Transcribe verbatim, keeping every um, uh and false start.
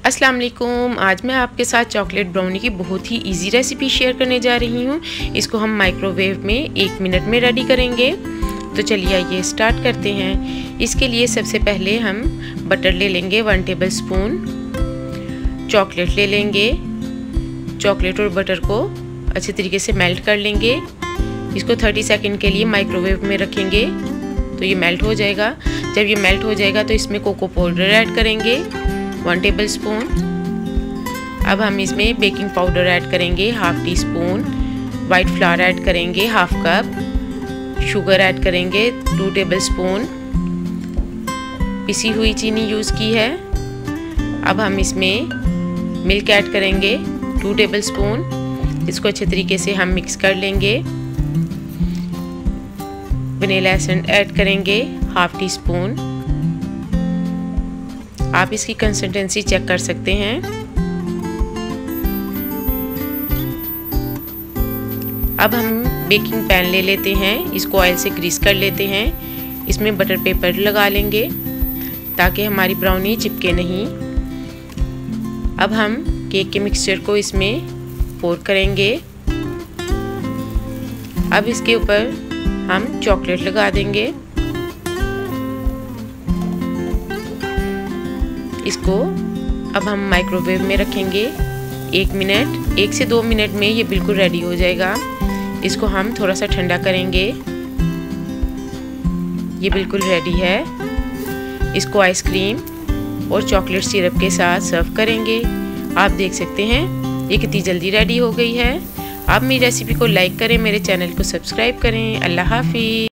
अस्सलाम वालेकुम। आज मैं आपके साथ चॉकलेट ब्राउनी की बहुत ही इजी रेसिपी शेयर करने जा रही हूँ। इसको हम माइक्रोवेव में एक मिनट में रेडी करेंगे। तो चलिए आइए स्टार्ट करते हैं। इसके लिए सबसे पहले हम बटर ले लेंगे वन टेबल स्पून, चॉकलेट ले लेंगे, चॉकलेट और बटर को अच्छे तरीके से मेल्ट कर लेंगे। इसको तीस सेकंड के लिए माइक्रोवेव में रखेंगे तो ये मेल्ट हो जाएगा। जब ये मेल्ट हो जाएगा तो इसमें कोको पाउडर ऐड करेंगे वन टेबल स्पून। अब हम इसमें बेकिंग पाउडर ऐड करेंगे half teaspoon, white flour add करेंगे हाफ कप, शुगर ऐड करेंगे टू टेबल स्पून, पिसी हुई चीनी यूज़ की है। अब हम इसमें मिल्क ऐड करेंगे टू टेबल स्पून। इसको अच्छे तरीके से हम मिक्स कर लेंगे। वनीला एसेंस ऐड करेंगे हाफ टी स्पून। आप इसकी कंसिस्टेंसी चेक कर सकते हैं। अब हम बेकिंग पैन ले लेते हैं, इसको ऑयल से ग्रीस कर लेते हैं। इसमें बटर पेपर लगा लेंगे ताकि हमारी ब्राउनी चिपके नहीं। अब हम केक के मिक्सचर को इसमें पोर करेंगे। अब इसके ऊपर हम चॉकलेट लगा देंगे। इसको अब हम माइक्रोवेव में रखेंगे एक मिनट, एक से दो मिनट में ये बिल्कुल रेडी हो जाएगा। इसको हम थोड़ा सा ठंडा करेंगे। ये बिल्कुल रेडी है। इसको आइसक्रीम और चॉकलेट सिरप के साथ सर्व करेंगे। आप देख सकते हैं ये कितनी जल्दी रेडी हो गई है। आप मेरी रेसिपी को लाइक करें, मेरे चैनल को सब्सक्राइब करें। अल्लाह हाफिज़।